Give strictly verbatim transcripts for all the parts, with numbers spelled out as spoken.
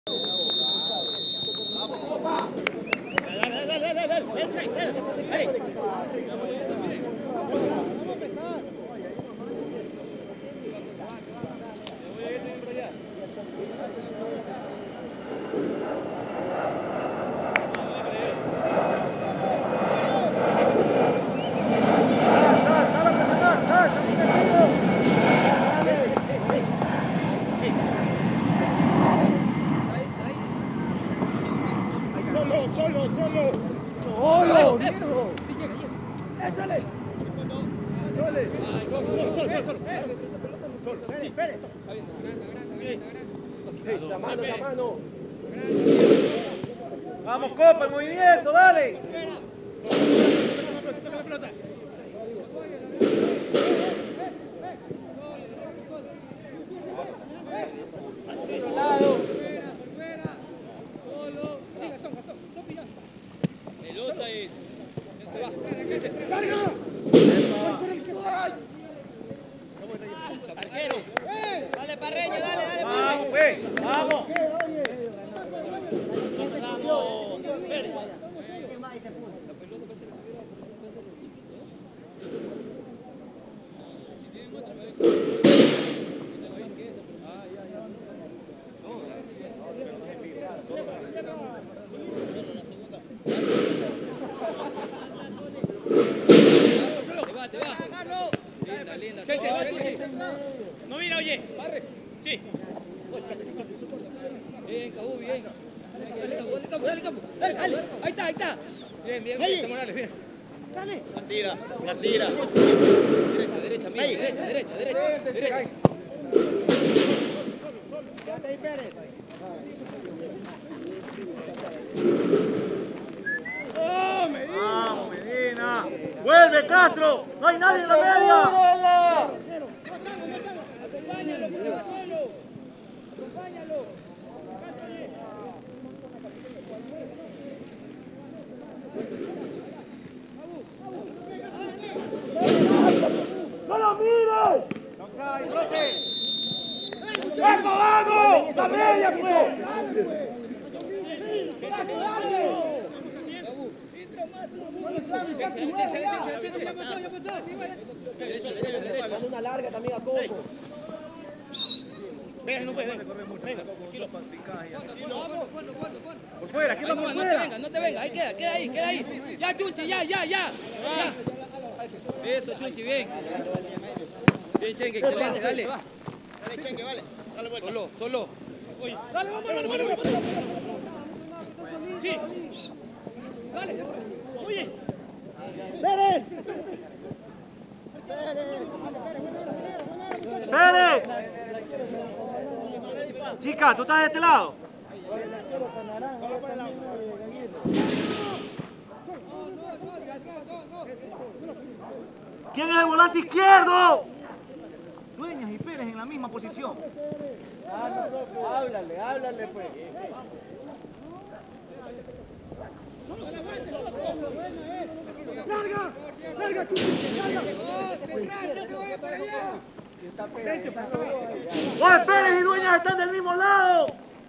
Vamos, Copa, el movimiento, dale. Pelota es. ¡Carga! Dale, Parreño, dale, dale, Vamos, Parreño. güey, vamos. Te va, te va. Linda, linda. Sí, te va, Chuchi. No mira, oye. Barre. Sí. Bien, Cabú, bien. Dale, Cabú, dale, Cabú, dale, Cabú. Dale, dale. Ahí está, ahí está. Bien, bien, bien. Morales, bien. Dale. La tira, la tira. Derecha, derecha, amigo. Derecha, derecha, derecha. Derecha. Quédate ahí, Pérez. Vamos, Medina. Vuelve, Castro. No hay nadie en la media. Acompáñalo, porque va solo. Acompáñalo. ¡No lo mires! No cae, profe. ¡Vamos, vamos! ¡La media, pues! Derecha, derecha, derecha. Dale una larga también a Coco. Venga, no puedes, venga. Venga, tranquilo. Por fuera, aquí Ahí va no, por va, no te fuera. venga, no te venga, ahí queda, queda ahí, queda ahí. Ya, Chunchi, ya, ya, ya. Ya. Eso, Chunchi, bien. Bien, Chengue, excelente, dale. Dale, Chengue, vale. Dale vuelta. Solo, solo. Dale, vamos, mano, mano, mano. Sí. Dale. Oye. ¡Pérez! ¡Pérez! Chica, tú estás de este lado. ¿Quién es el volante izquierdo? Dueñas y Pérez en la misma posición. Háblale, háblale, pues. ¡Larga! ¡Larga, Chuchi! ¡Larga! ¡Oye, Pérez y Dueñas están del mismo lado!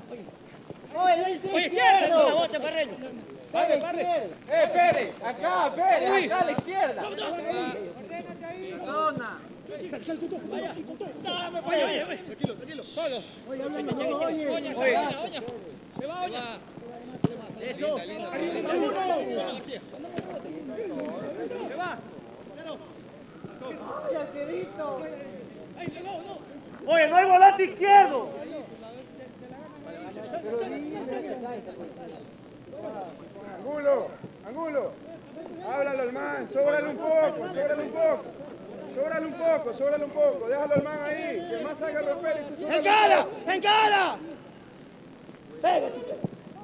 Oye, siéntate con la bota, Parreño. ¡Parre, parre! ¡Eh, Pérez! ¡Acá, Pérez! ¡Acá a la izquierda! ¡Dona! Dame, Parreño. Tranquilo, tranquilo. Solo. Oye, háblale, no, oye. Oña, oña, oña. Se va, oña. Eso. Se va. ¡Ay, arquerito! ¡Oye, no hay volante izquierdo! Angulo, Angulo, háblalo al man, sóbrale un poco, sóbrale un poco, sóbrale un poco, sóbrale un poco, déjalo al man ahí, que el man salga a romper y tú sóbrale un ¡Engala! poco. ¡Engala! ¡Pega, chica!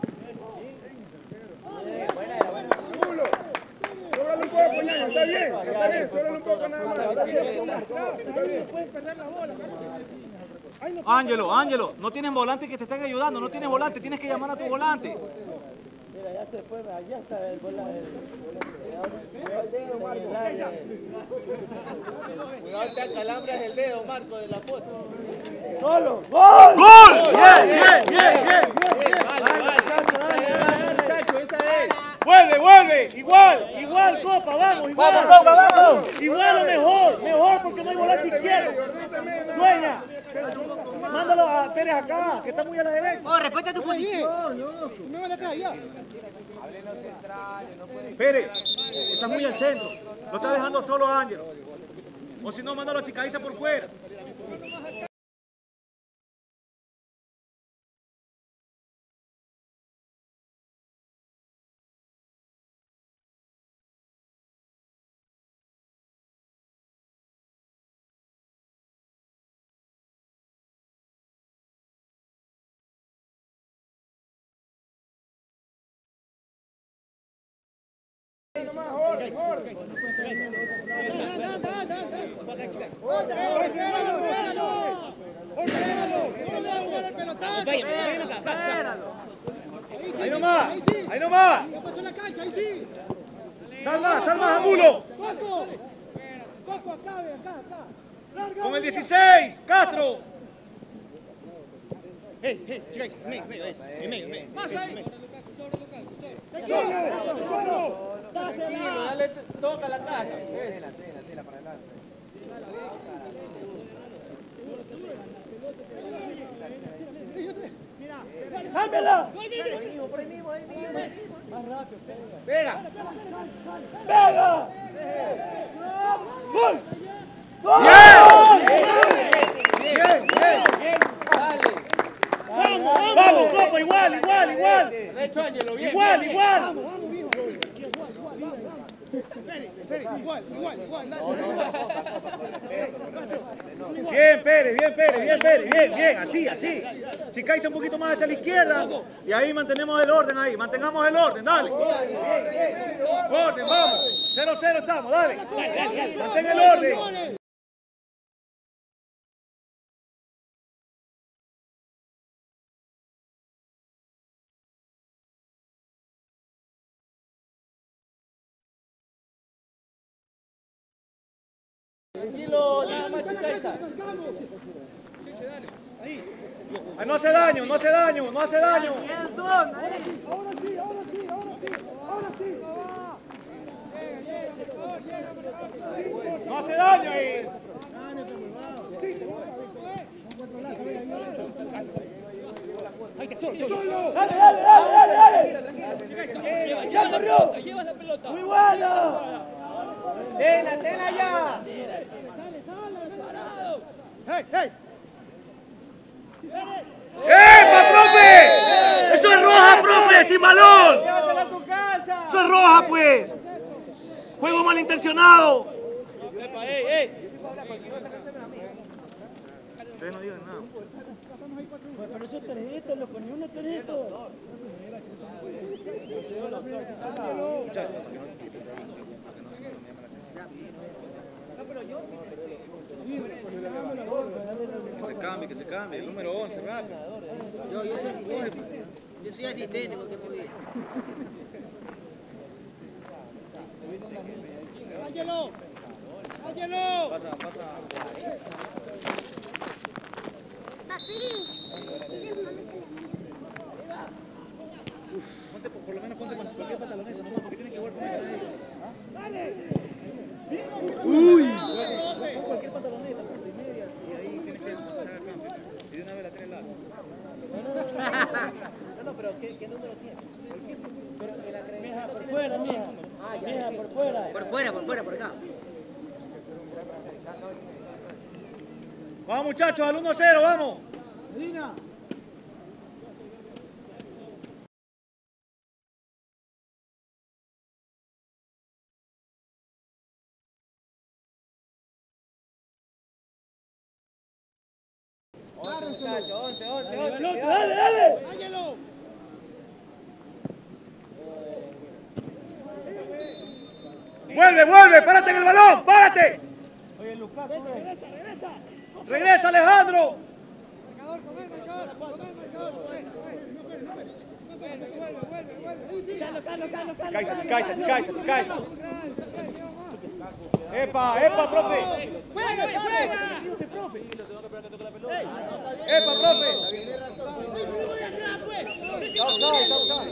Angulo, sóbrale un poco, ñaño, está bien, está bien, sóbrale un poco nada más, está bien. Está bien. Ángelo, Ángelo, no tienes volante que te estén ayudando, no tienes volante, tienes que llamar a tu volante. Mira, ya se fue, allá está el bola del... Cuidado, te acalambras el dedo, Marco, de la foto. ¡Solo! ¡Gol! ¡Gol! ¡Bien, bien, bien, bien! Bien, vale, vale. Muchacho, esa es. ¡Vuelve, vuelve! ¡Igual, igual, Copa! ¡Vamos, igual! ¡Vamos, Copa, vamos! ¡Igual o mejor! ¡Mejor porque no hay volante izquierdo! ¡Dueña! Mándalo a Pérez acá, que está muy a la derecha. Oh, respeta tu posición. No me van acá, ya. Pérez, está muy al centro. Lo está dejando solo a Ángel. O si no, mándalo a Chicaiza por fuera. Ahí nomás, ahí nomás. Sal más, sal más, Angulo. Con el dieciséis, Castro. Hey, hey, chicas, en medio, en medio, en medio. Pasa ahí. Tranquilo, dale, toca la taja. ¡Cámbiala! Pega. ¡Pega! ¡Gol! ¡Gol! Bien, bien, bien. Dale. ¡Vamos, vamos, Copa! ¡Igual, igual, igual! Derecho, Ángelo, bien. ¡Igual, bien, igual! Igual, igual, igual. Bien, Pérez, bien, Pérez, bien, Pérez, bien, bien, así, así. Si caes un poquito más hacia la izquierda y ahí mantenemos el orden ahí, mantengamos el orden, dale. Orden, vamos. cero cero estamos, dale. Mantén el orden. Tranquilo, nada más, Chicaiza. Ay, no hace daño, no hace daño, no hace daño. No hace daño ahí. Dale, dale, dale, dale. Ya corrió. Llevas la pelota. Muy bueno. ¡Tela, tela ya! Hey, hey. ¡Epa, profe! ¡Eso es roja, profe! ¡Sin balón! ¡Llévatela a tu casa! ¡Eso es roja, pues! ¡Juego malintencionado! Epa, hey, hey. Ustedes no digan nada. Pero eso es tarjeta, loco, ni una tarjeta. Que se cambie, que se cambie. El número once, rápido. Yo, yo soy, yo soy asistente porque podía. Ángelo. Ángelo. Pasa, pasa. Ponte, por lo menos ponte con cualquier pantaloneta, nomás, porque tienen que jugar con ella. ¡Dale! ¡Uy! Pon cualquier pantaloneta, ponte media, y ahí tienes que pasar al cambio. Y de una vez la tenés larga. No, no, pero ¿qué, qué número tiene? Pero mija, por fuera, mija. Mija, por fuera. Por fuera, por fuera, por acá. Vamos, muchachos, al uno cero, vamos. Medina. Once, once, once. Dale, dale. Ángelo. Vuelve, vuelve, párate en el balón, párate. Oye, Lucas, regresa, regresa. Regresa, Alejandro. Marcador, con él, marcador. Con él, marcador. Vuelve, vuelve, vuelve. Chicaiza, Chicaiza, Chicaiza, Chicaiza. Epa, epa, profe. ¡Juega, juega! Epa, profe. Outside, outside.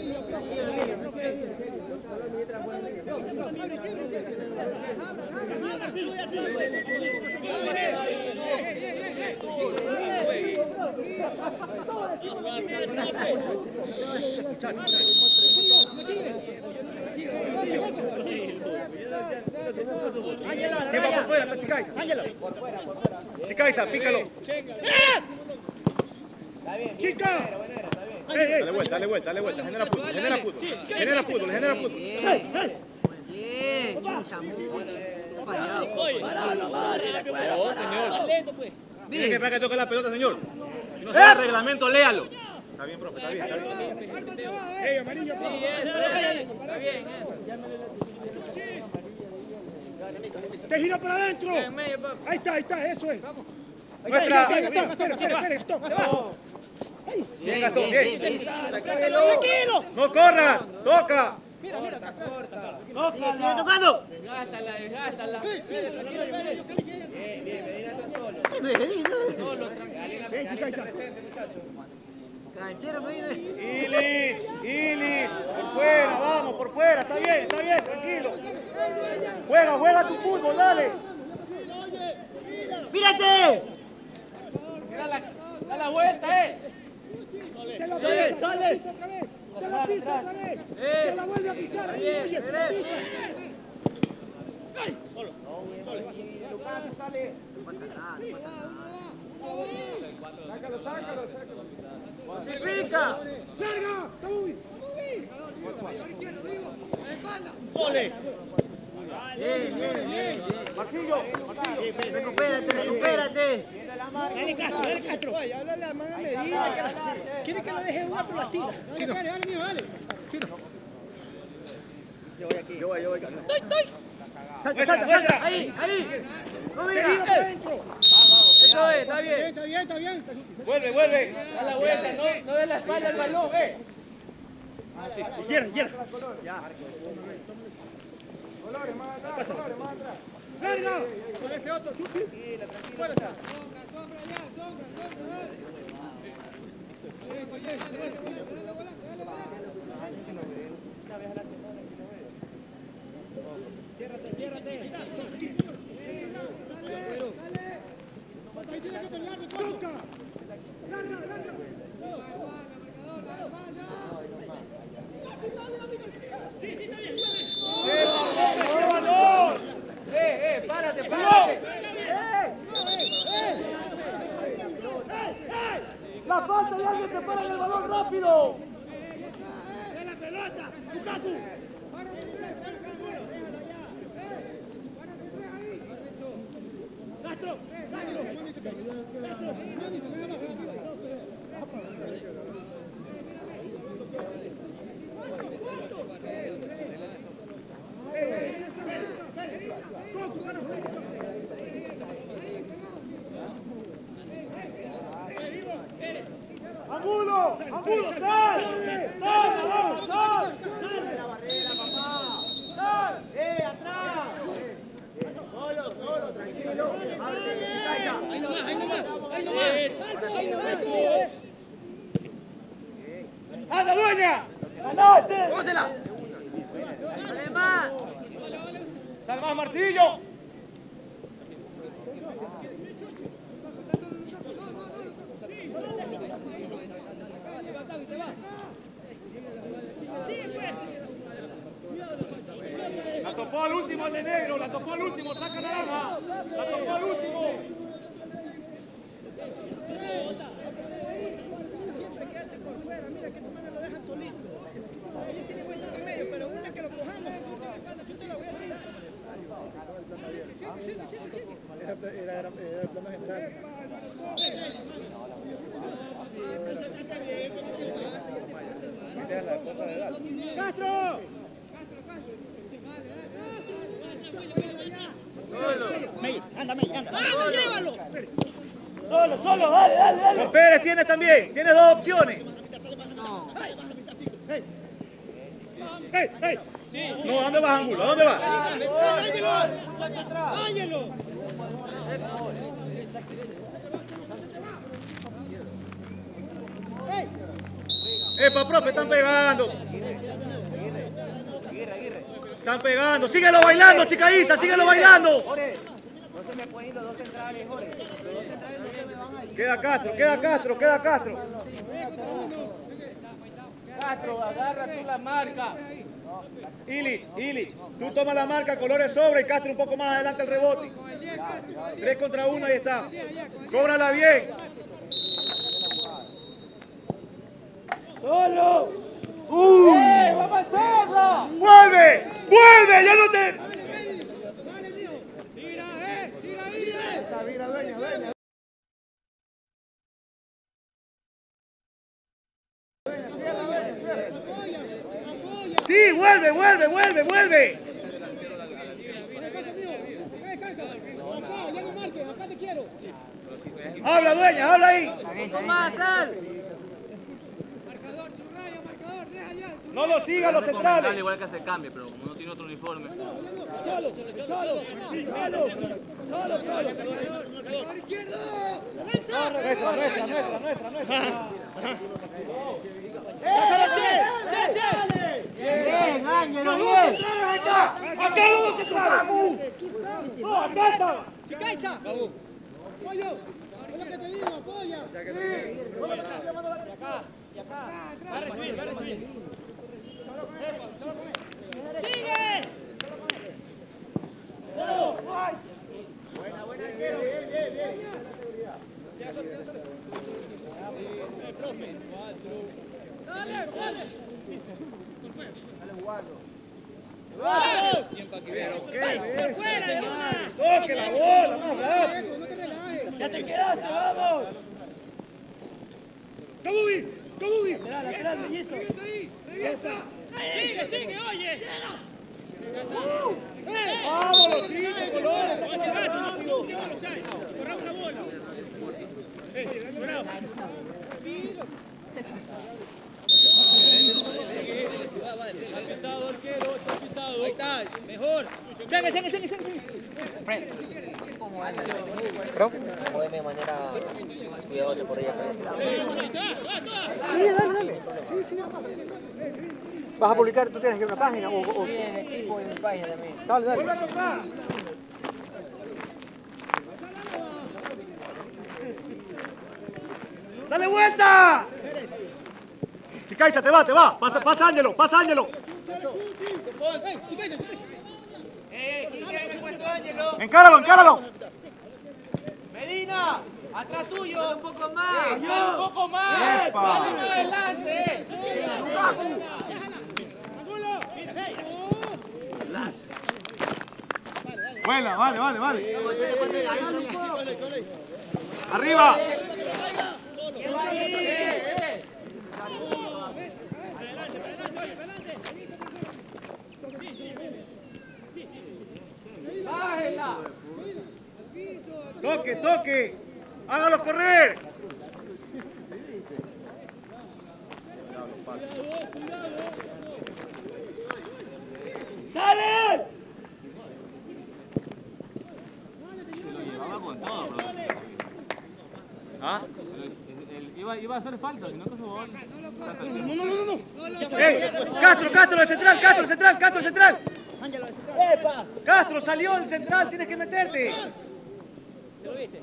¿Quién va por fuera? Está Chicaiza. Chicaiza, pícalo. ¡Chica! Dale vuelta, dale vuelta, dale vuelta. Genera fútbol, genera fútbol. Genera fútbol, genera fútbol. Bien, chucha, muy fallado. Tiene que esperar que toque la pelota, señor. Si no sabe el reglamento, léalo. Está bien, profe, está bien, está bien. ¡Ey, amarillo! Está bien, ¡Te gira para adentro! en medio, papá. Ahí está, ahí está, eso es. Muestra. Ahí está, espera, espera, espera, stop. Bien, Gastón, bien. ¡Tranquilo! No corra, toca. Sigue tocando. Desgástala, desgástala. Solo, tranquilo. Ven, Chicaiza. Canchero, me dice. Illich, Illich. Por fuera, vamos, por fuera. Está bien, está bien, tranquilo. Juega, juega tu fútbol, dale. ¡Mírate! Da la, da la vuelta, eh. ¡Te la pisa, sale! ¡Te la pisa otra vez! ¡Te la vuelve a pisar! Bien, ¡Oye, te la bien. pisa! Sácalo, sácalo, sácalo. ¡Clasifica! ¡Larga! ¡Uy! Ole. Bien, bien, bien. Marcillo, Marcillo. Recupérate, recupérate. Dale, Castro, dale, Castro. Habla la mano medida. ¿Quiere que lo deje una por la tira? Dale, dale, dale, mío, dale. Yo voy, yo voy, Carlos. Salta, salta, salta. Ahí, ahí. No Te gira mira. para adentro. Eso es, está bien. Está bien, está bien. Vuelve, vuelve. Da la vuelta, no, no de la espalda al balón, eh. Izquierda, izquierda. Colores, más atrás, colores, más atrás. ¡Larga! Con ese otro, chupi. Fuera está. Ahí tiene que pelear, me toca. ¡Larga, larga! ¡Balón! Eh, eh, párate, párate. ¡La falta de alguien prepara el balón rápido! ¡De la pelota! ¡Lukaku! ¡Castro! ¡Castro! ¡Angulo! ¡Angulo! ¡Sal! ¡Sal! ¡Vamos! ¡Sal! ¡Eh, atrás! Solo, solo, tranquilo. Ahí nomás, ahí nomás, ahí nomás. Ahí nomás. ¡Anda, dueña! ¡Cómosela! Dale más. ¡Sal más, Martillo! La topó al último el de negro, la topó al último, saca naranja. La topó al último. Siempre quédate por fuera. Mira que tu mano lo dejan solito. Ellos tienen buen toque medio, pero una que lo cojamos, yo te la voy a tirar. Chico, chico, chico, chico. Era, era, era el plano general. ¡Castro! ¡Anda, May, anda! ¡Anda, llévalo! Solo, solo, dale, dale, dale. Con Pérez tienes también, tienes dos opciones. ¡Ey, ey! No, ¿a dónde vas, Angulo? ¿A dónde vas? ¡Ángelo! ¡Epa, profe! ¡Están pegando! ¡Están pegando! ¡Síguelo bailando, chica Isa! ¡Síguelo bailando! No se me pueden ir los dos centrales, Jorge. Los dos centrales no se me van a ir. Queda Castro, queda Castro, queda Castro. Castro, agarra tú la marca. Ili, Ili, tú tomas la marca, colores sobre y Castro un poco más adelante el rebote. Tres contra uno, ahí está. Cóbrala bien. ¡Solo! ¡Uh! ¡Eh, vamos a hacerlo! ¡Vuelve! ¡Vuelve! ¡Ya no te...! ¡Tira, eh! ¡Tira ahí, eh! ¡Sí! ¡Vuelve, vuelve, vuelve, vuelve! Acá, ya no marques, acá te quiero. ¡Habla, dueña! ¡Habla ahí! Marcador, Churraya, marcador, deja ya. ¡No lo sigan los centrales! Igual que hace cambio, pero como no tiene otro uniforme. ¡Solo! ¡Solo! ¡Solo! ¡Solo! Marcador izquierdo. Nuestra, nuestra, nuestra, nuestra, nuestra. ¡Pásalo, Che! ¡Che, Che! ¡Bien, Ángelo, bien! ¡Acá! ¡Acá los dos centrales! ¡No, acá está! ¡Chicaiza! ¡Pollo! Es lo que te digo, apoya. ¡Sigue! Buena, buena, arquero. Bien, bien, bien. ¡Dale, dale! ¡Toque la bola, más rápido! No te relajes. ¡Ya te quedaste, vamos! ¡Kabubi! ¡Kabubi! Lateral, lateral, mellito. ¡Revienta ahí! ¡Revienta! ¡Sigue, sigue, oye! ¡Eh! ¡Vamos, los chicos, colores! ¡Corramos la bola! Ahí está, mejor. ¡Sigue, sigue, sigue, sigue! Mueve de manera cuidadosa por ella. Sí, dale, dale. Sí, sí. ¿Vas a publicar? ¿Tú tienes que una página? O, o... Sí, en el equipo y en mi página también. Dale, dale. ¡Dale vuelta! Chicaiza, te va, te va. Pasa, pasa Ángelo, pasa Ángelo. ¡Eh! ¡Chicaiza, Chicaiza! ¡Eh! ¿Quién quiere ese puesto, Ángelo? Encáralo, encáralo. ¡Medina! ¡Atrás tuyo! ¡Un poco más! Un poco más. ¡Epa! Dale más adelante. Vuela, vale, vale, vale. Arriba. Toque, toque. Hágalo correr. ¡Dale! ¿Ah? Iba, iba a hacer falta, si no que jugó. No, no, no, no. ¡Ey! Castro, Castro, el central, Castro, el central, Castro, el central. Castro, salió el central, tienes que meterte. ¿Se lo viste?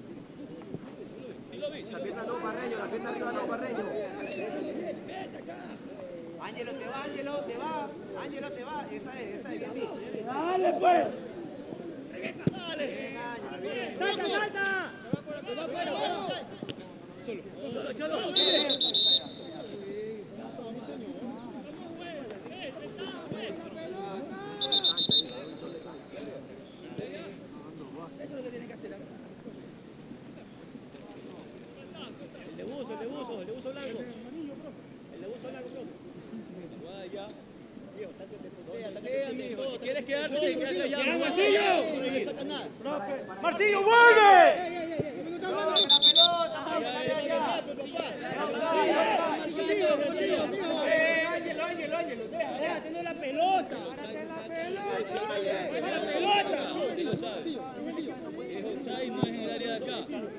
Ángelo, te va, Ángelo, te va. Ángelo, te va. Esa es, esa es bien vista. ¡Dale, pues! ¡Dale! ¡Salta, salta! El de buzo, el de buzo, el de buzo blanco. El de buzo blanco, profe. Si quieres quedarte, te quedas callado. ¡Marcillo! No le sacan nada. Marcillo, vuelve. Marcillo, Marcillo, mijo. Ángelo, Ángelo, Ángelo, deja. tener la pelota. La pelota. Es offside, no es en el área de acá.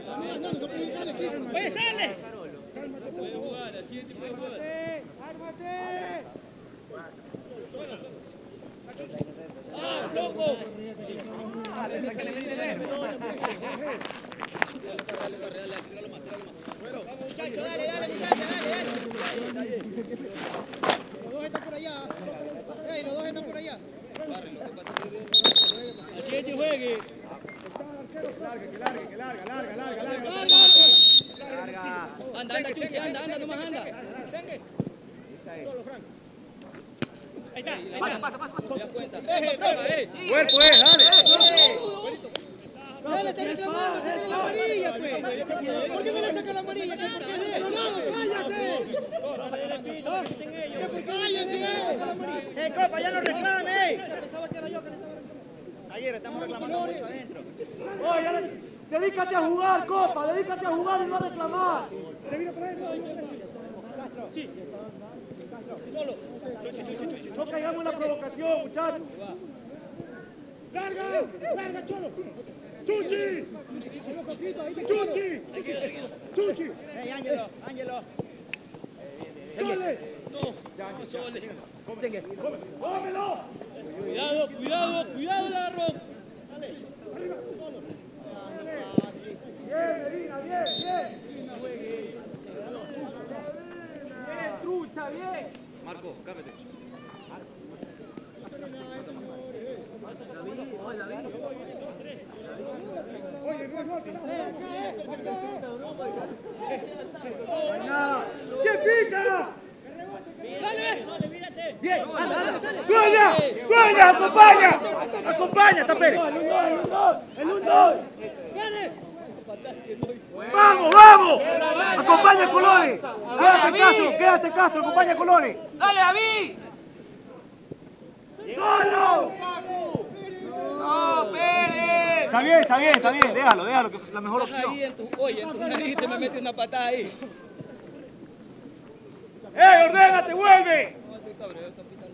Oye, sale. Puede jugar, así es tipo de jugar. ¡Ármate! ¡Ah, loco! Vamos, muchachos, dale, dale, muchachos, dale, dale. Los dos están por allá. Ey, los dos están por allá. Así es que juegue. Que largue, que largue, que larga, larga, larga, larga. Larga. Anda, anda, Chuchi, anda, anda, nomás anda. Solo, Frank. Ahí está, ahí está. Pasa, pasa, pasa. Ya cuenta. Eh, brava, eh. Cuerpo es, dale. Él está reclamando, se tiene la amarilla, pues. ¿Por qué no le saca la amarilla? ¿Qué por qué es de él? ¡Cállate! ¿Por qué cállate? ¡Eh, copa, ya no reclame! Pensaba que era yo que le estaba reclamando. Ayer estamos reclamando mucho adentro. Oye, dedícate a jugar, Copa, dedícate a jugar y no a reclamar. No caigamos en la provocación, muchachos. ¡Larga! ¡Larga, Cholo! ¡Chuchi! ¡Chuchi! ¡Chuchi! Hey, Ángelo, Ángelo. ¡Sale! No, no sole. ¡Cómelo! Cuidado, cuidado, cuidado, Larro. Bien, Medina, bien, bien. Bien, trucha, bien. Marco, cámbiate. ¿Quién pica? ¡Dale! Bien, ¡Cuella! ¡Cuella! ¡Acompaña! ¡Acompaña, está Pérez! ¡El un dos! ¡Gane! ¡Vamos, vamos! ¡Acompaña a Colores! ¡Quédate, Castro! ¡Quédate, Castro! ¡Acompaña a Colores! ¡Dale, David! ¡Solo! ¡No, Pérez! Está bien, está bien, está bien. Déjalo, déjalo, que es la mejor Estás opción. ahí en tu, oye, en tu nariz se me mete una patada ahí. ¡Eh, ordénate, vuelve! No, este cabrón está pitando.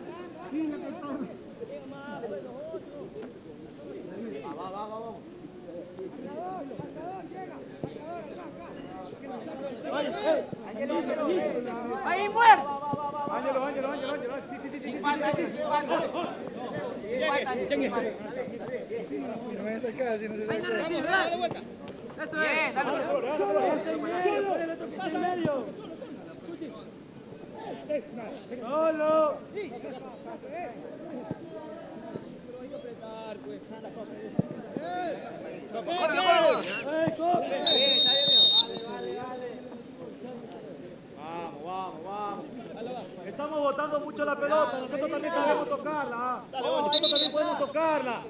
¡Ahí, muerto! Ángelo, Ángelo, Ángelo, Ángelo. Sí, sí, sí, sí, sí, sí, sí. Vamos, dale de vuelta. Eso es. ¡Pasa en medio! ¡Solo! Vamos, vamos, vamos. Estamos botando mucho la pelota, nosotros también sabemos tocarla. ¿ah? Nosotros también podemos tocarla.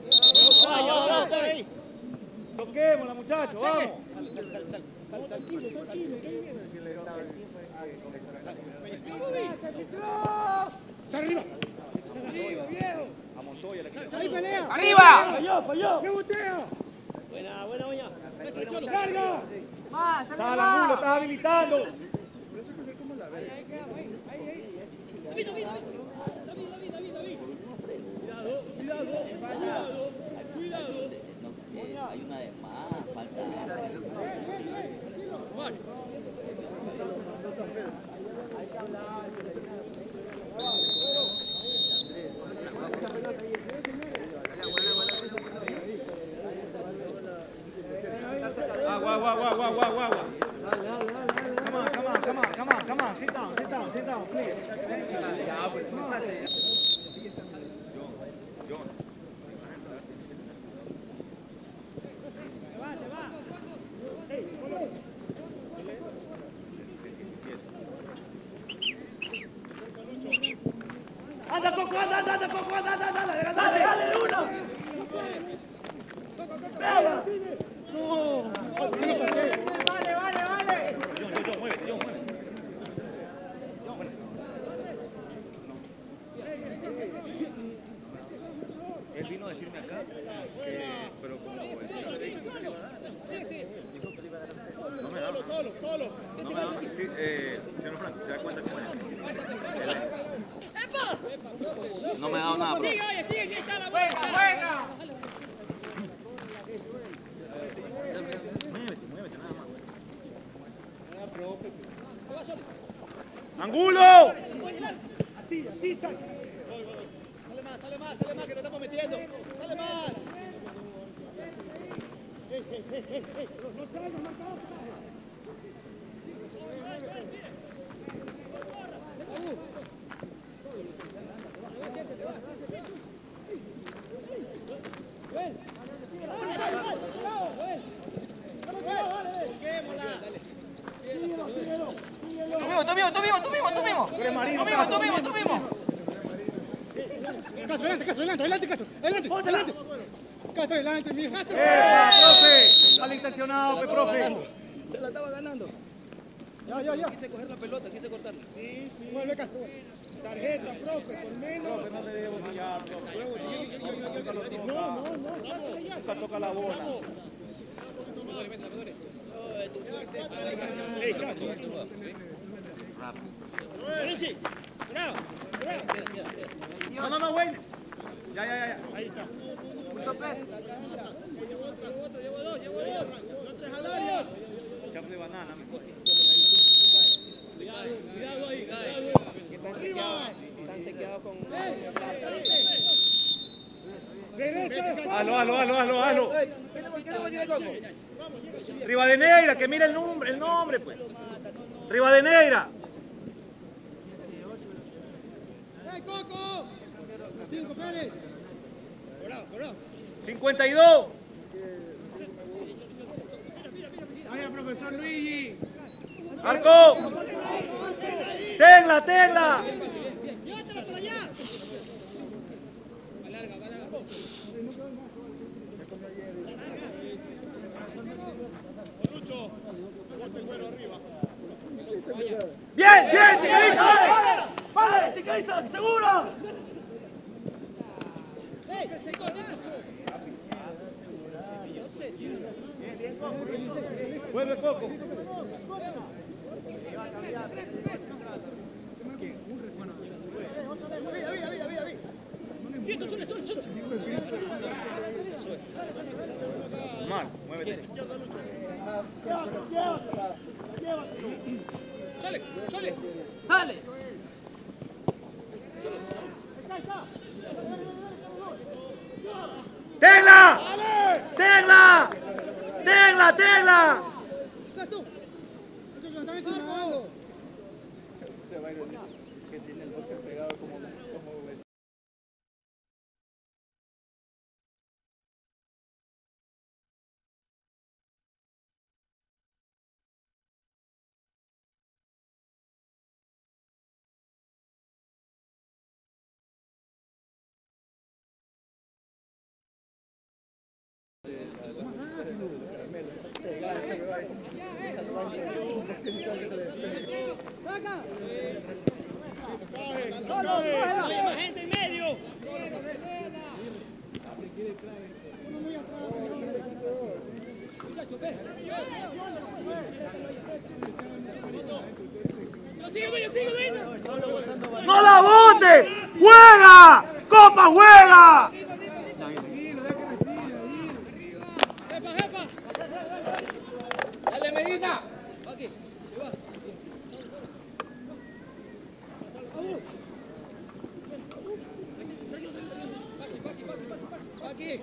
Toquémosla, muchachos, vamos. ¡Arriba! ¡Ahí pelea! ¡Arriba! ¡Falló, falló! ¡Qué boteo! Buena, buena, buena. ¡Larga! ¡Más, Sal, Angulo, estás habilitando. David, David, David. Cuidado, cuidado, cuidado, cuidado. Hay una de más, falta. Omar. Agua, agua, agua, agua, agua, agua, agua. Come on, come on, come on, come on, come on. Sit down, sit down, sit down, please. Anda, Coco, anda, anda, anda, Coco, anda, anda, anda, anda, dale, dale, uno. Venga. Vale, vale, vale. John, John, John, muévete, John, muévete. Él vino a decirme acá, que, pero como el señor le dijo que le iba a dar, dijo que le iba a dar. No me da. Solo, solo, solo. No me da. Sí, eh, señor Franco, ¿se da cuenta cómo es? No me ha dado nada, profe. Sigue, oye, sigue, aquí está la vuelta. ¡Juega! Muévete, muévete, nada más. ¡Angulo! Así, así, sale. Sale más, sale más, sale más, que nos estamos metiendo. Sale más. Ey, ey, ey, ey, ey. No traigas, marcador. Tú mismo, tú mismo, tú mismo, tú mismo. Tú mismo, tú mismo, tú mismo. Castro, adelante, Castro, adelante, adelante, Castro. Adelante, adelante. Castro, adelante, mijo. Castro. ¡Esa, profe! Malintencionado, pe, profe. Se la estaba ganando. Ya, ya, ya. Quise coger la pelota, quise cortarla. Sí, sí. Vuelve, Castro. Tarjeta, profe, por menos. No se debe bolsillar, profe. No, no, no. Nunca toca la bola. Ey, Castro. No, no, no, güey. Ya, ya, ya, ya. Ahí está. Chapa de banana, me coge. Cuidado ahí, cuidado ahí. Están sequeados con... Regresa. Hazlo, hazlo, hazlo, hazlo, hazlo. Rivadeneira, que mira el nombre, el nombre, pues. Rivadeneira. ¡Ey, Coco! Cinco, Pérez. cincuenta y dos. Vaya, profesor Luigi. Marco. Tenla, tenla. Llévatela para allá. Bien, bien, Chiquita. Vale, Chiquita, segura. Vuelve Coco. Omar, muévete. Sale, sale. Sale. ¡Tenla! ¡Tenla! ¡Tenla, tenla! Estás tú. Estos que están encimados. Que tiene el boxe pegado como... como... ¡Saca! Más gente en medio. Yo sigo, yo sigo, venga. ¡No la bote! ¡Juega! ¡Copa, juega! Jefa, jefa. Dale, Medina. Aquí. Aquí.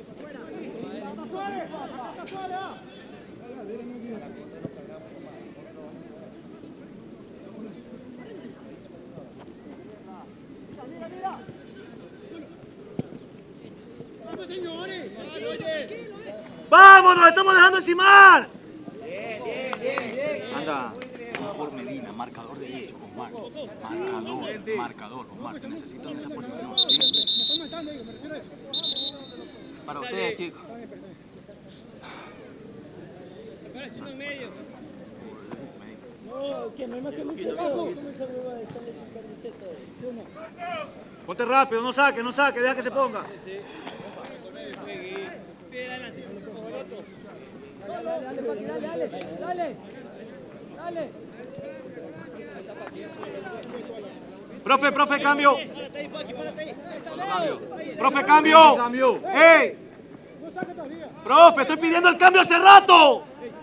¡Vamos, señores! ¡Vamos, nos estamos dejando encimar! Bien, bien, bien, bien. Anda, por Medina, marcador derecho, Omar. Marcador, marcador, Omar. Te necesito en esa posición. ¿Sí? Me están matando, digo, me refiero a eso. Para ustedes, chicos. Prepárate uno en medio. No, que no hay más que mucho trabajo. Ponte rápido, no saque, no saque, deja que se ponga. Dale, dale, Paqui, dale, dale, dale, dale. Profe, profe, cambio. Párate ahí, Paqui, párate ahí. Profe, cambio. ¡Ey! Profe, estoy pidiendo el cambio hace rato.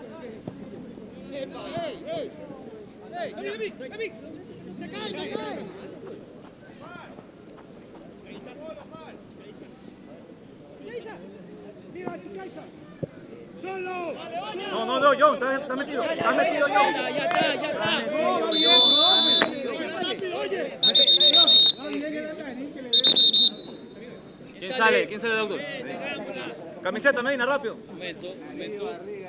No, no, no, John, estás está metido, estás metido, John. Ya está, ya está. ¿Quién sale? ¿Quién sale, doctor? Camiseta, Medina, rápido. Momento, momento.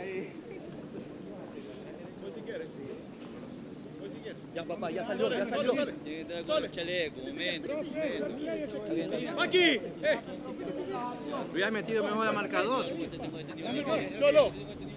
Ya, papá, ya salió, ya salió. Tiene que entrar con el chaleco, momento, momento. Está bien, está bien. ¡Aquí! Eh. Hubieras metido mejor al marcador. ¡Solo!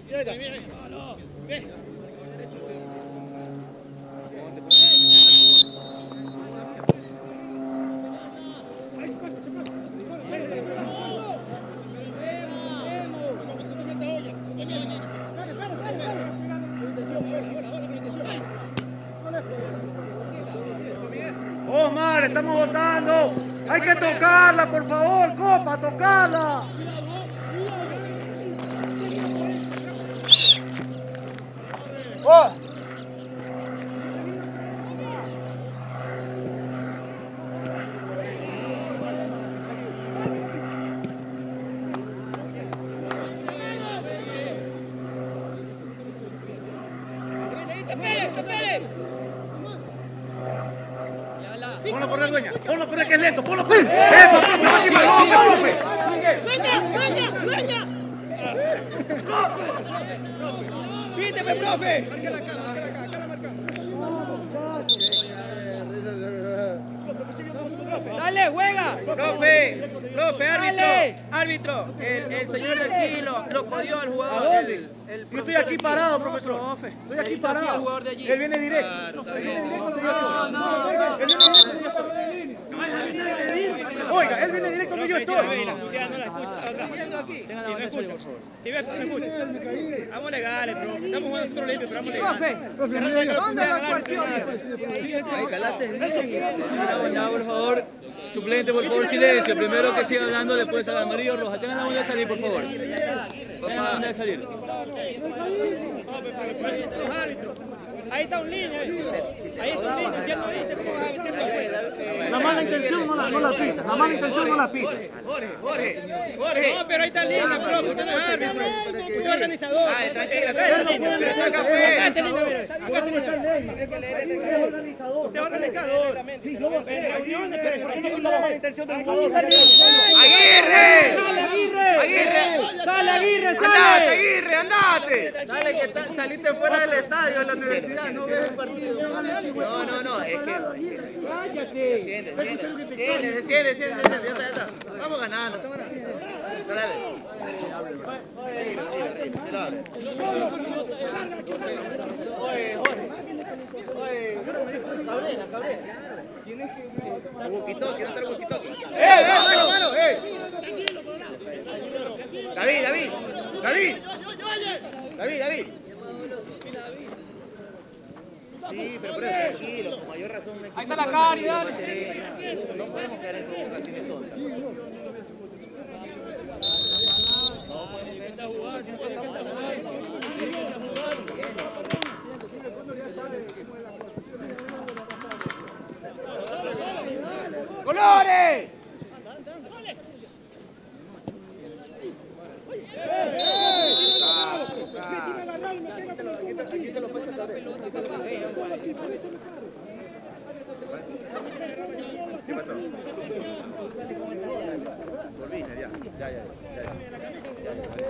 Omar, estamos votando. Hay que tocarla, por favor, Copa, tocarla. Oh. Ponlo a correr, dueña. Ponlo a correr, que es lento. Ponlo a correr. Eso, profe, más encima. Profe, profe. ¡Dueña, dueña, dueña! ¡Píteme, profe! ¡Dale, juega! Profe, profe, árbitro, Dale. árbitro, el, el señor de aquí lo, lo jodió al jugador. ¿A dónde? El, el Yo estoy aquí parado, profesor. Profe, Estoy aquí le hizo así al parado. jugador de allí. Él viene directo. Claro, está Él viene bien. directo donde yo estoy. Él viene directo donde yo estoy. Oiga, él viene directo donde yo estoy. Ya no la escucho. Acá. Sí, no escucho. Si ves, no escucho. Vamos legales, profe. Estamos jugando nosotros limpio, pero vamos legales. Profe, ¿dónde va el partido? Ahí Calaces bien. Ya, ya, por favor. Suplente, por favor, silencio. Primero que siga hablando, después al amarillo roja. Tengan la onda de salir, por favor. Tengan la onda de salir. Ahí está un línea. Ahí está un línea. Si él no dice, ¿cómo vas a decir que La mala intención no la, no la pita. La mala intención no la pita. No, pero ahí está en línea, profe. Usted no es árbitro. Usted es organizador. Ah, tranquila, tranquila. Pero está acá, pues. Acá está línea, mira. Acá está línea. Usted es organizador. Sí, yo voy a hacer reuniones, pero ¿por qué no quita la mala intención del jugador? ¡Aguirre! ¡Sale, Aguirre! ¡Aguirre! ¡Sale, Aguirre, ¡Andate, sale! Aguirre, andate! Dale, que ta- saliste fuera del estadio, en la universidad, no ves el partido. No, no, no, es que... ¡Cállate! Siente, siente, siente, siente, siente, ya está, ya está. Estamos ganando, estamos ganando. Dale. Cabrera, Cabrera. El walkie-talkie, ¿dónde está el walkie-talkie? ¡Eh, eh, mano, mano, eh! David, David, David. David, David. Sí, pero por eso, tranquilo, con mayor razón. Ahí está la Cari, dale. No podemos caer en provocaciones tontas. ¡Colores! Me tira la raya y me pega con el codo aquí. ¿Qué pasó? Volviste, ya, ya, ya, ya.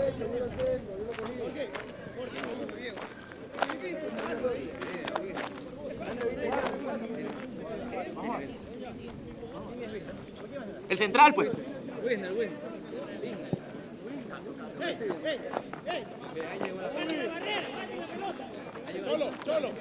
El central, pues. Buena, buena. Solo, solo.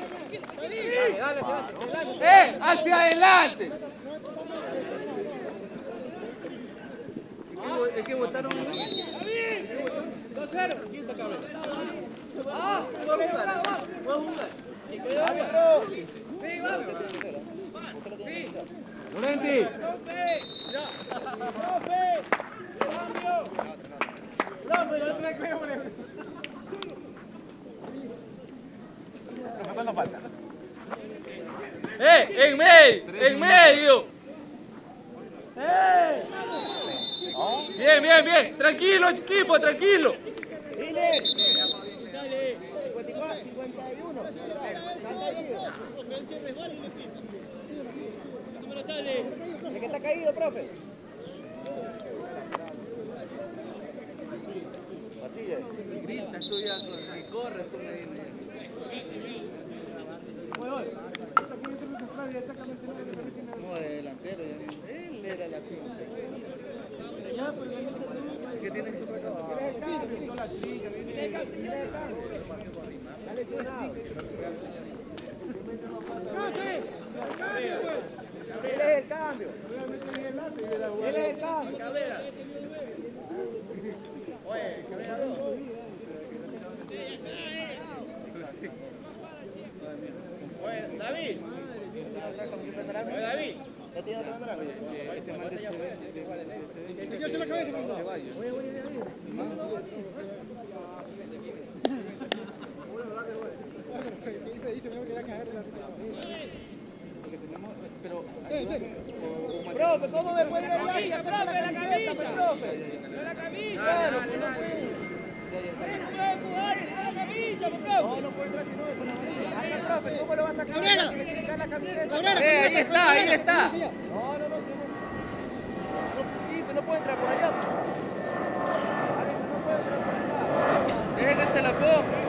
¡Eh! ¡Hacia adelante! Es que votaron. dos cero. Ah, puedo jugar. Puedo jugar. Sí, vamos. Sí. Morenti. ¿Cuánto falta? ¡Eh! ¡En medio! ¡En medio! Bien, bien, bien. Tranquilo, equipo, tranquilo. ¿De qué está caído, profe? Grita, estudia y corre, tú me dices. No, de delantero, él era la pinta. ¿Qué tiene que hacer? Él es el cambio. Él es el cambio. Oye, Cabrera dos. Oye, David. Oye, David. ¿Ya tiene otro bandera? Este man de se ve. La cabeza, oye, oye, David. ¿Qué dice? Me voy a quedar a caer de la risa. Porque tenemos, pero... ¿En serio? Profe, ¿cómo me puede ir a la camisa? Profe, la camisa, profe. La camisa. Claro, no puede. No puede jugar en la camisa, profe. No, no puede entrar si no es con la camisa. Ay, profe, ¿cómo lo vas a sacar? Cabrera. Que le tiene que dar la camiseta. Eh, ahí está, ahí está. No, no, no. Sí, pero no puede entrar por allá. No puede entrar por allá. Deje que se la ponga.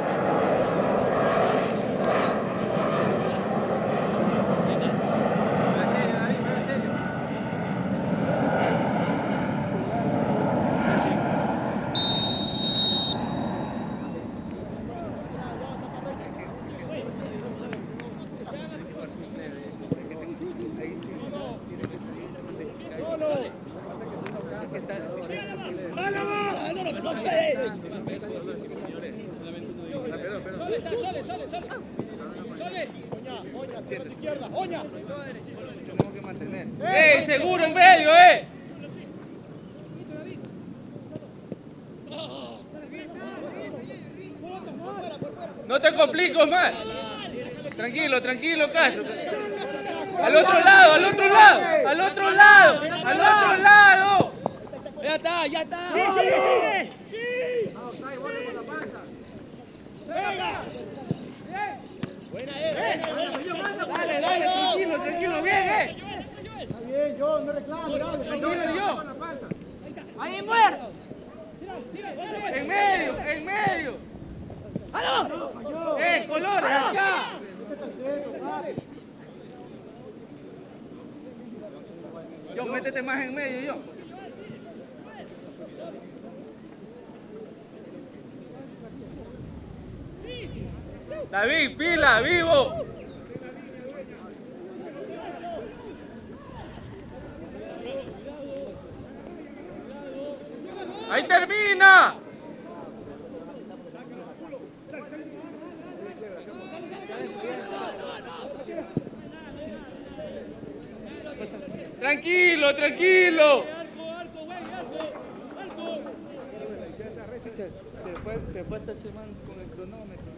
Tenemos que mantener. ¡Eh! ¡Seguro en medio, eh! No te compliques más. Tranquilo, tranquilo, Castro. Al otro lado, al otro lado, al otro lado, al otro lado. Ya está, ya está. ¡Sí, sigue, sigue! Dale, dale, tranquilo, tranquilo, bien, eh. Está bien, yo no reclamo. Tranquilo, yo. Ahí muere. En medio, en medio. ¡Aló! ¡Eh, colores, acá! Yo, métete más en medio, yo. David, pila, vivo. Ahí termina. Tranquilo, tranquilo. Se fue, se fue esta semana con el cronómetro.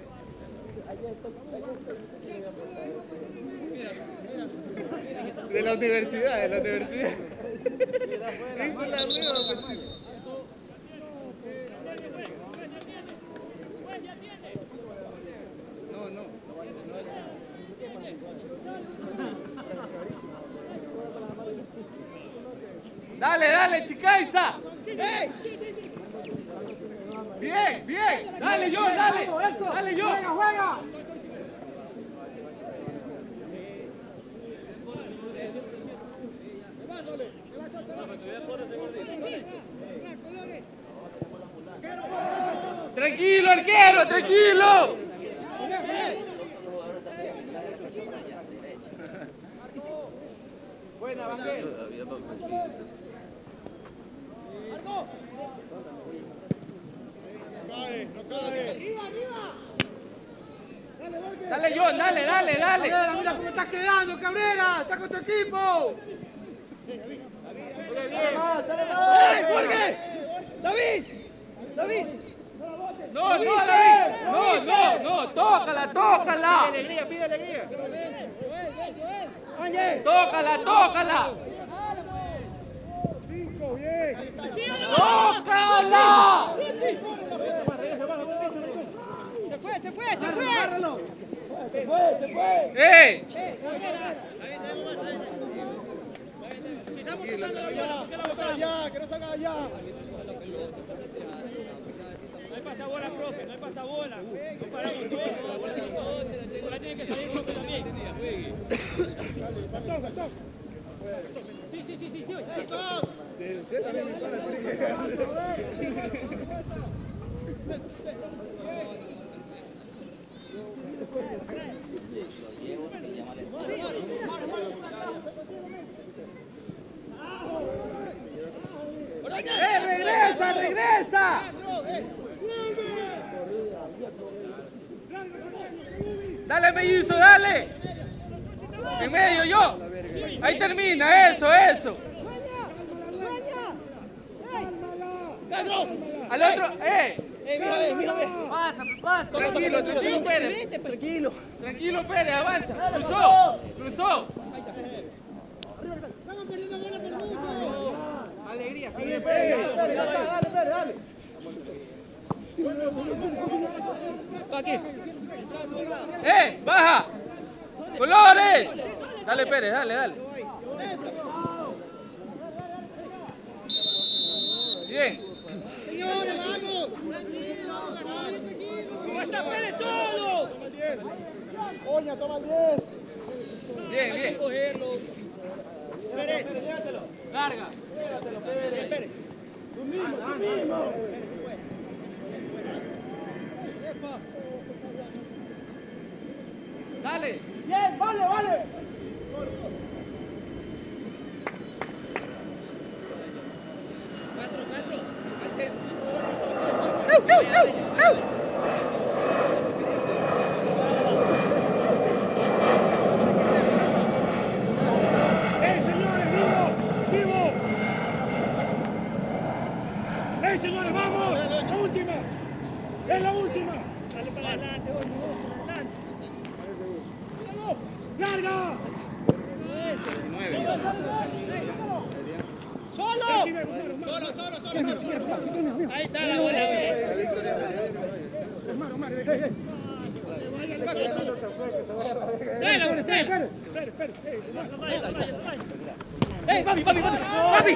De la universidad, de la universidad. Hizo la nueva, pues. No, no. Dale, dale, Chicaiza. Bien, bien. Dale, yo, dale. Dale, yo. Juega, juega. Tranquilo, arquero, tranquilo. Buena, Banguel. Dale, John, dale, dale, dale. Cabrera, mira cómo estás quedando, Cabrera. Está con tu equipo. Bien. ¡Ey, Jorge! ¡David! ¡David! No, no, David. No, no, no. Tócala, tócala. Pide alegría, pide alegría. Tócala, tócala. Cinco, bien. ¡Tócala! Se fue, se fue, se fue. Se fue, se fue. ¡Eh! Ya, que no salga allá. No hay pasabola, profe, no hay pasabola. No paramos todos. Ahora tiene que salir profe también. Sí, sí, sí, sí, sí. ¡Eh, regresa, regresa! Dale, mellizo, dale. En medio, yo. Ahí termina, eso, eso. Al otro, eh. Pasa, pasa. Tranquilo, tranquilo, Pérez. Tranquilo. Tranquilo, Pérez, avanza. Cruzó, cruzó. Estamos perdiendo bola por mucho. Alegría. Dale, dale, dale, dale. Aquí. ¡Eh! ¡Baja! ¡Colores! Dale, Pérez, dale, dale. Bien. Señores, vamos. ¡No está Pérez solo! Coña, toma el diez. Bien, bien. Pérez. Larga. Pérez. Tú mismo, tú mismo. Dale. Bien, vale, vale. Castro, Castro. Al centro. ¡Ey, señores, vivo! ¡Vivo! ¡Ey, señores, vamos! ¡La última! ¡Es la última! Dale para adelante, vos, para adelante. ¡Larga! ¡Solo! Solo, solo, solo, solo. Ahí está la bola. Dale, bola, dale. ¡Ey, papi, papi, papi! ¡Papi!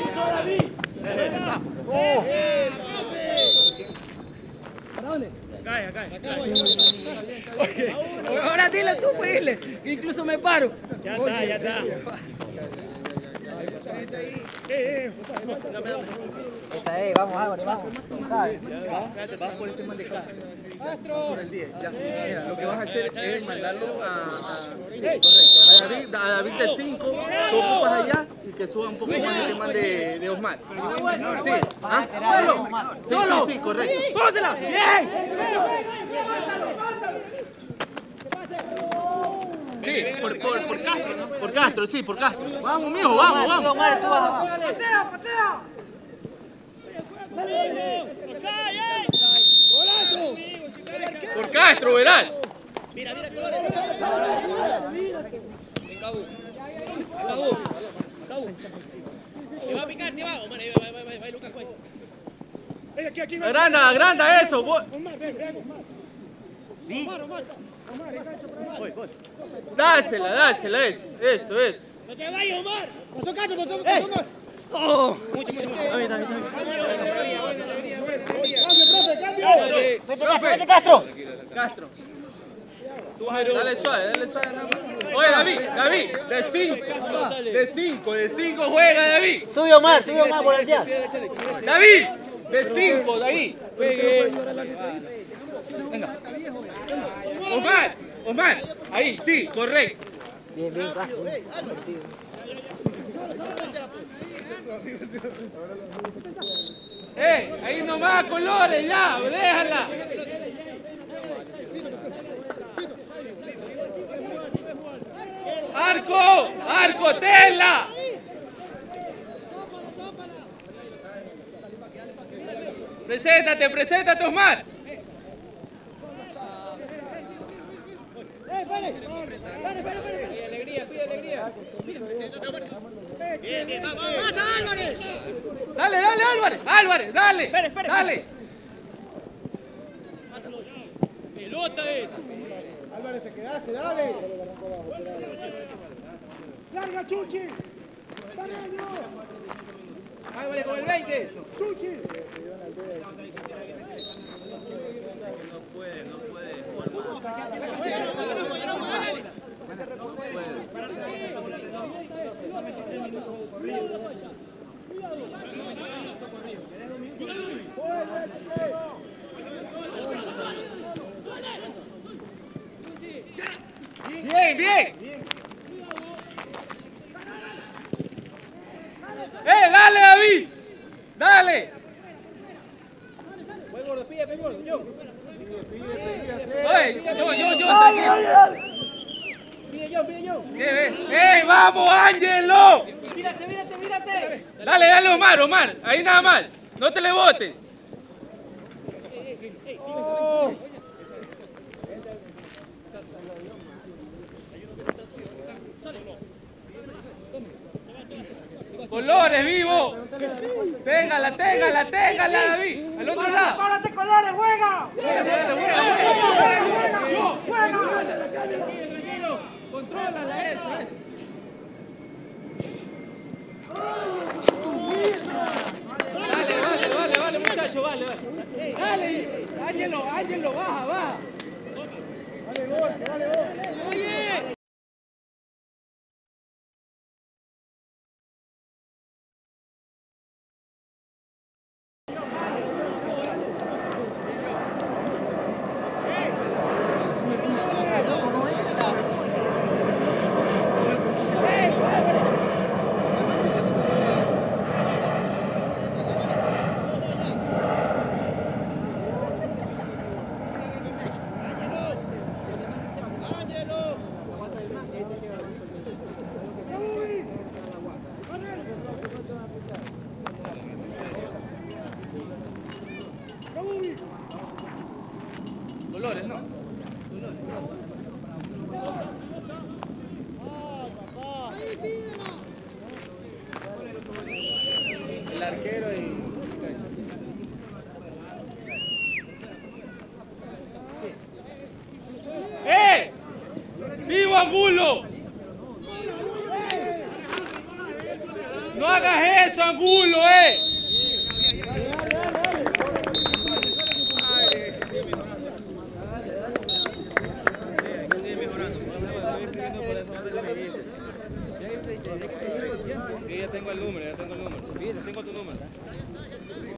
¿Para dónde? Cae, cae. Ahora dile tú, pues dile, que incluso me paro. Ya está, ya está. Esa es, vamos, Álvaro, vamos. Vas por este man de acá. Por el diez. Ya. Mira, lo que vas a hacer es mandarlo a, a, sí, correcto, a David, a David del cinco, tú ocupas allá y que suba un poco más este man de, de Osmar. Sí, ¿ah? Solo. Sí, sí, sí, correcto. ¡Pósela! ¡Bien! Sí, por, por, por Castro, ¿no? Por Castro, sí, por Castro. Vamos, mijo, vamos, vamos. ¡Patea, patea! Por Castro, verás. Mira, mira, colores. En Cabú. En Cabú. Cabú. Te va a picar, te va. Omar, ahí va, va, va, va, Lucas, güey. ¡Ey, aquí, aquí! ven. Agranda, agranda eso. Voy. Omar, ven, ven, Omar. Sí. Omar, Omar. Omar, engancha por ahí. Voy, voy. Dásela, dásela, eso, eso, eso. No te vayas, Omar. Pasó Castro, pasó Castro, Omar. ¡Oh! Mucho, mucho, mucho. ¡Cambio, profe, cambio! Profe. Castro! Castro. Dale suave, dale suave. nada más. Oye, David, David, de cinco, de cinco, de cinco juega, David. Sube Omar, sube Omar, volantía. David, de cinco, de ahí. Omar, Omar, ahí, sí, correcto. Bien, bien, Castro. ¡Eh! Ahí nomás, colores, ya, déjala. ¡Arco! ¡Arco, tela! Preséntate, preséntate, Osmar. Pide alegría, pide alegría. Bien, bien, vamos, vamos, Álvarez. Dale, dale, Álvarez. Álvarez, dale. Espere, espere. Dale. Pelota esa. Álvarez, te quedaste, dale. Larga, Chuchi. Dale, Álvarez con el veinte. Chuchi. No puede, no puede jugar más. Bien, bien. ¡Eh, dale, David! ¡Dale! Voy gordo, pide, pide gordo. Yo. Oye, yo, yo, yo, tranquilo. Pide yo, pide yo. ¡Eh, eh, vamos, Ángelo! Mírate, mírate, mírate. Dale, dale, Omar, Omar. Ahí nada más. No te le botes. Colores, vivo. Téngala, téngala, téngala, David. Al otro lado. ¡Párate, Colores, juega! Contrólala eso. Vale, vale, vale, vale, muchacho, vale, vale. Dale, Ángelo, Ángelo, baja, baja. Vale, gol, vale, gol. Dolores, no. El arquero y... ¡Eh! ¡Vivo Angulo! ¡No hagas eso, Angulo, eh! Sí, ya tengo el número, ya tengo el número. Sí, ya tengo tu número.